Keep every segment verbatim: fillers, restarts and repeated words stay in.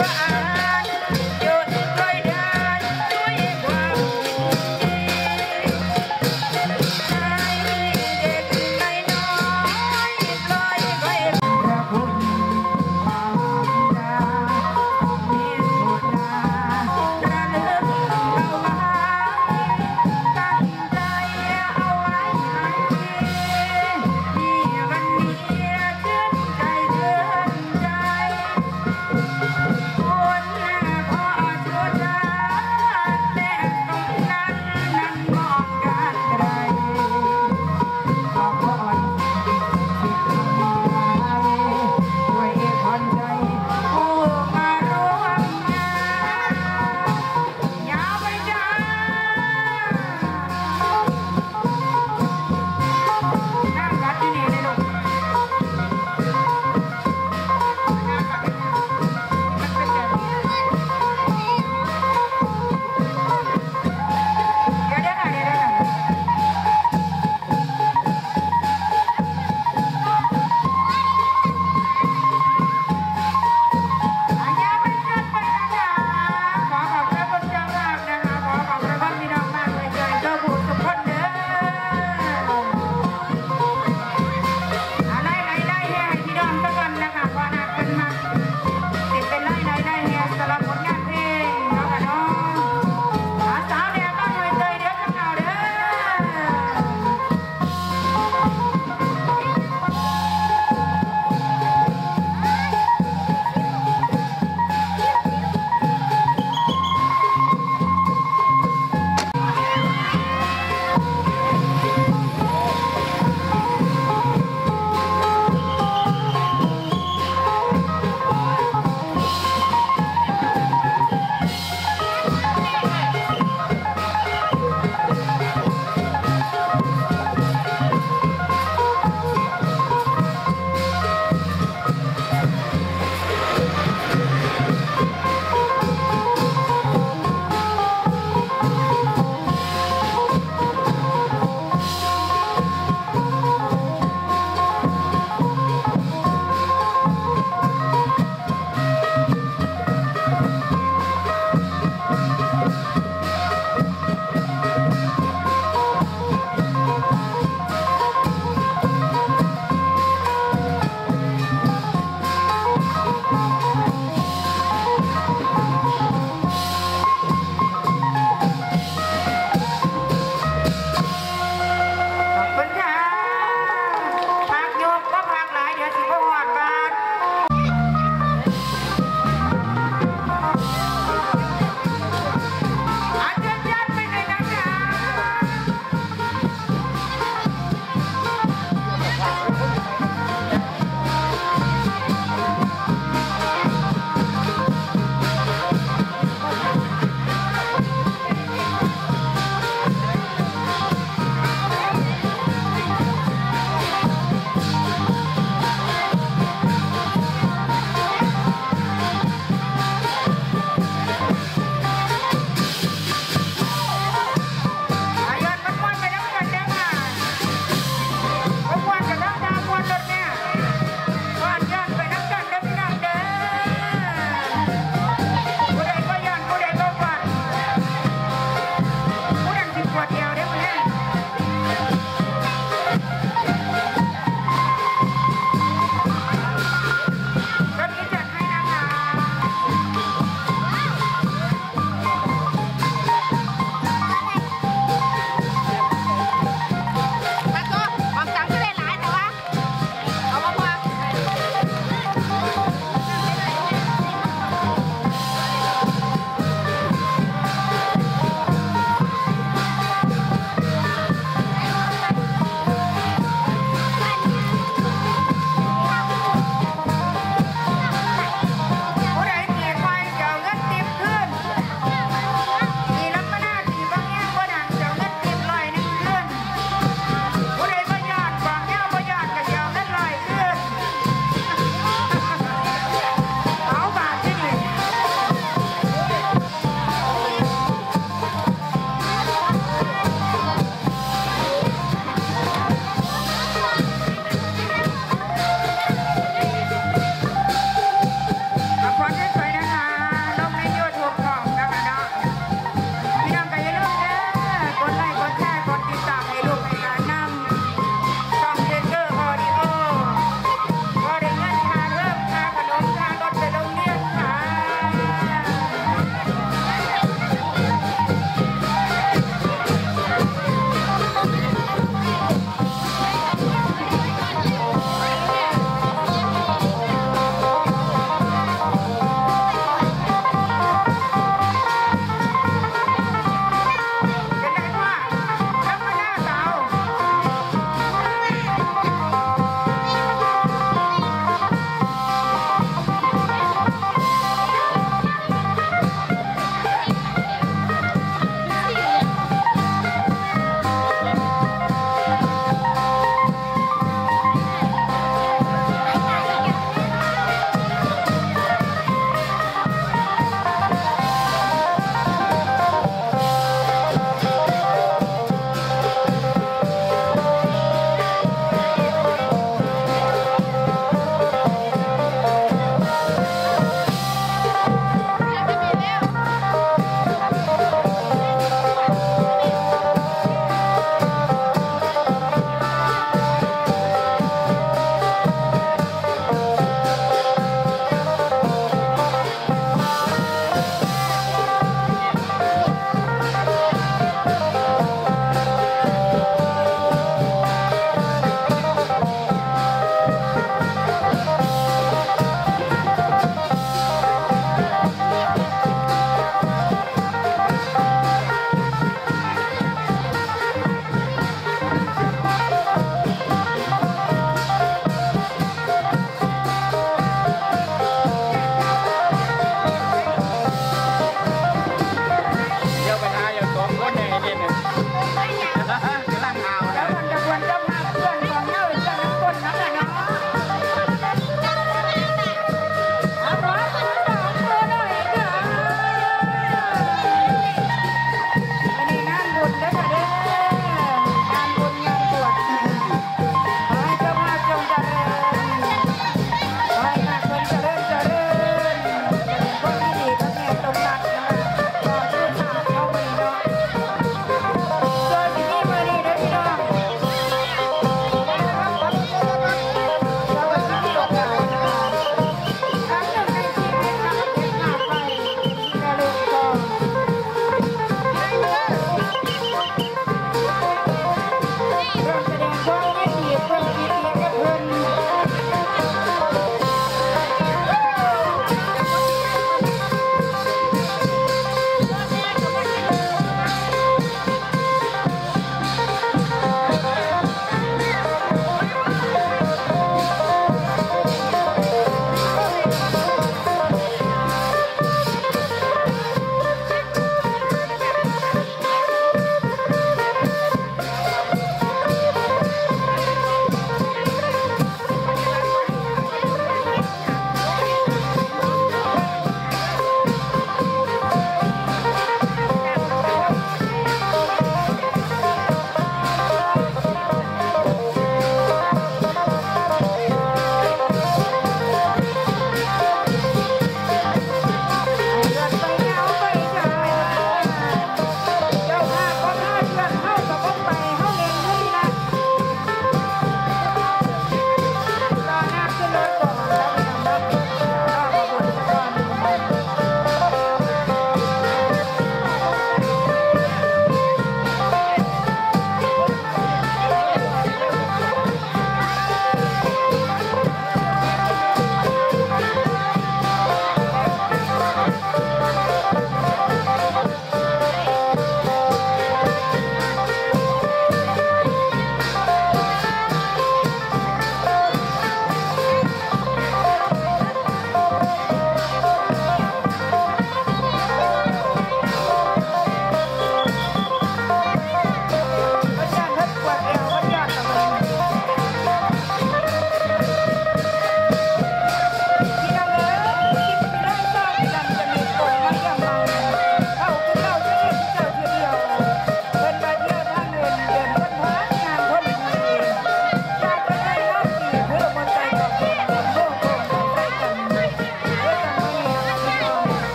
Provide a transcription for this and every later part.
โอ้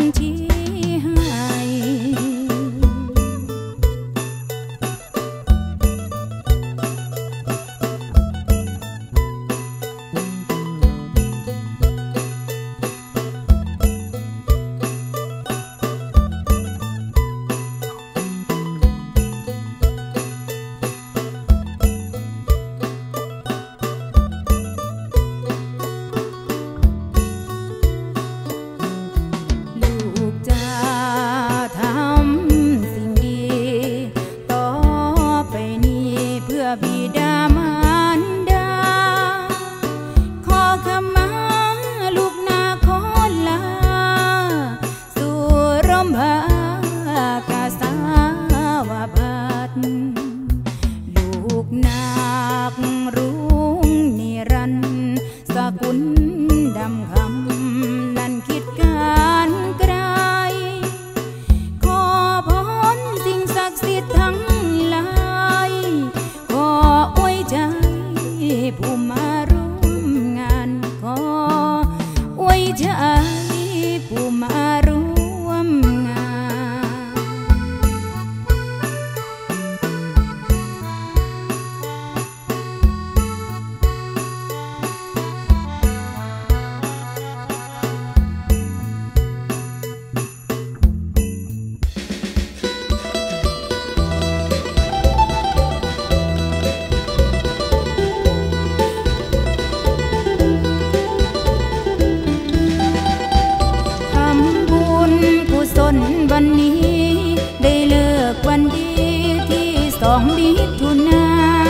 ที่ให้บิดามารดาขอขมาลูกนาขอลาสู่ร่มพากาสาวพัดลูกนาครุ่งนิรันดร์สกุลดำคำนั้นคิดการไกลขอพรสิ่งศักดิ์สิทธิ์ทั้งหลายอวยใจผู้มาร่วมงานขออวยใจผู้มาร่วมงานวันนี้ได้เลิกวันดีที่สองมิถุนา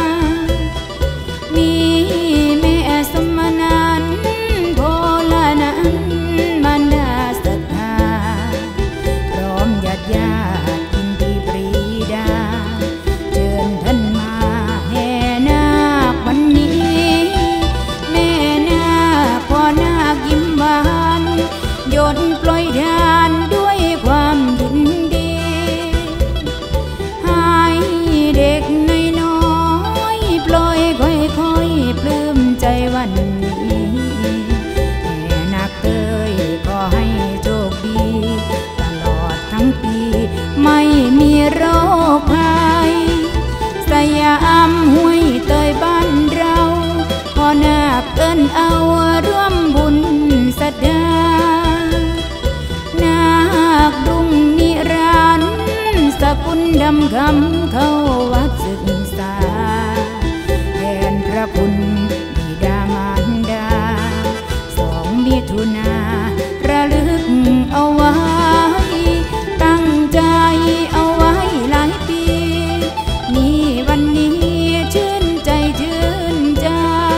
มีแม่สมนันโพลานันมารดาศรัทธาพร้อมญาติญาติยินดีปรีดาเชิญท่านมาแห่นาควันนี้แม่นาคพ่อนาคยิ้มหวานโยนปล่อยทานด้วยความยินดีให้เด็กน้อยๆปล่อยค่อยๆปลื้มใจวันนี้แม่นาคเตยขอให้โชคดีตลอดทั้งปีไม่มีโรคภัยสยามห้วยเตยบ้านเราพ่อนาคเอิ้นเอาร่วมบุญสะดานาครุ่งนิรันดร์สกุลดำคำเข้าวัดศึกษาแทนพระคุณบิดามารดาสองมิถุนาระลึกเอาไว้ตั้งใจเอาไว้หลายปีนี่วันนี้ชื่นใจชื่นใจ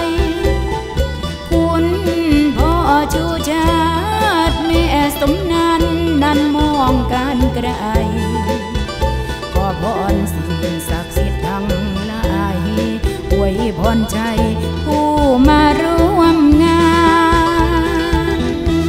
คุณพ่อชูชาติแม่สมนันนั้นมองการไกลขอพรสิ่งศักดิ์สิทธิ์ทั้งหลายอวยพรใจผู้มาร่วมงาน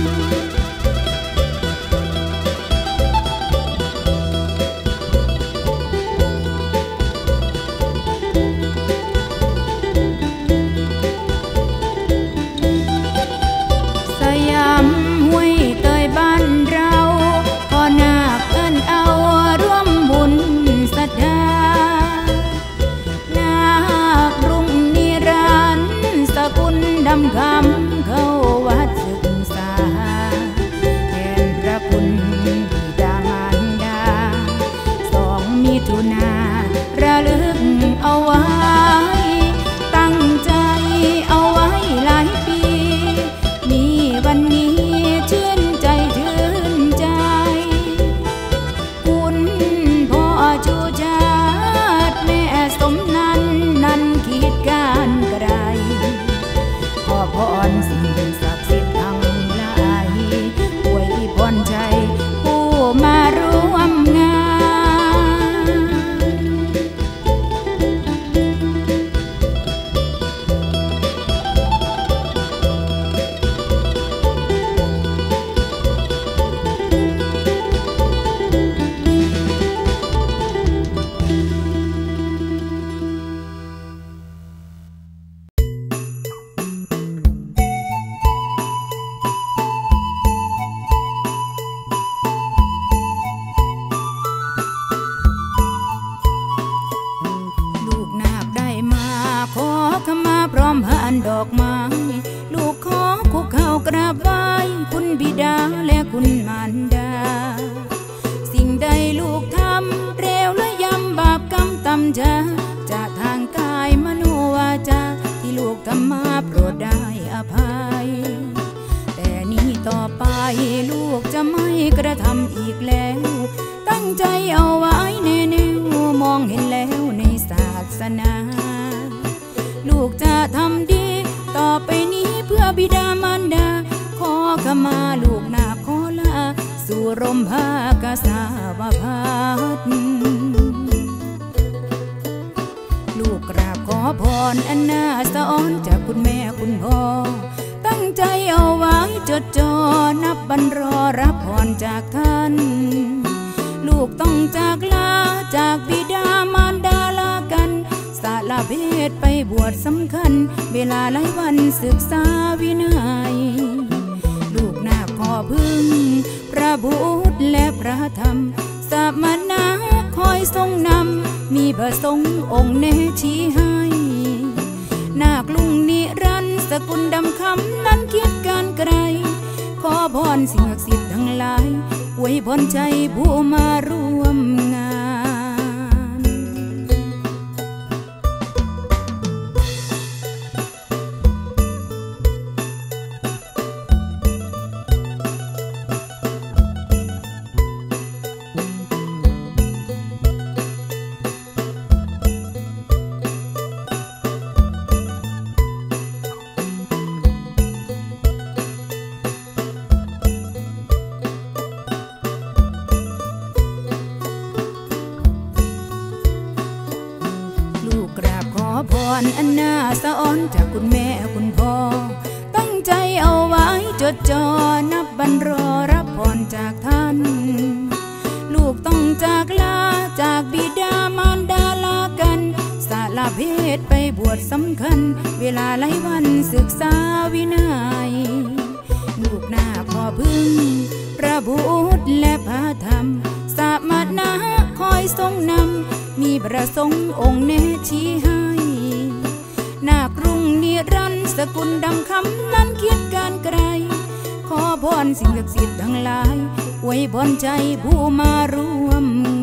สยามห้วยเตยบ้านเราพ่อนาคเอิ้นเอาร่วมบุญสะดานาครุ่งนิรันดร์มารดาสิ่งใดลูกทำเร็วและยำบาปกรรมตำจะจะทางกายมโนวาจาที่ลูกทำมาโปรดได้อภัยแต่นี้ต่อไปลูกจะไม่กระทำอีกแล้วตั้งใจเอาไว้แน่แน่มองเห็นแล้วในศาสนาลูกจะทำดีต่อไปนี้เพื่อบิดามารดาขอขมาลูกนาขอลาสู่ร่มผ้ากาสาวพัดลูกกราบขอพรอันน่าสะอ้อนจากคุณแม่คุณพ่อตั้งใจเอาไว้จดจ่อนับบันรอรับพรจากท่านลูกต้องจากลาจากบิดามารดาลากันสละเพศไปบวชสำคัญเวลาหลายวันศึกษาวินัยลูกนาขอพึ่งพระพุทธและพระธรรมสมณะคอยทรงนำมีพระสงฆ์องค์แน่ชี้ให้นาคลุงนิรันดร์สกุลดำคำนั้นคิดการไกลขอพรสิ่งศักดิ์สิทธิ์ทั้งหลายอวยพรใจผู้มาร่วมงานพรอันน่าสะอ้อนจากคุณแม่คุณพ่อตั้งใจเอาไว้จดจ่อนับบันรอรับพรจากท่านลูกต้องจากลาจากบิดามารดาลากันสละเพศไปบวชสำคัญเวลาหลายวันศึกษาวินัยลูกนาขอพึ่งพระพุทธและพระธรรมสมณะคอยทรงนำมีพระสงฆ์องค์แน่ชี้ให้นาครุ่งนิรันดร์สกุลดำคำนั้นคิดการไกลขอพรสิ่งศักดิ์สิทธิ์ทั้งหลายอวยพรใจผู้มาร่วม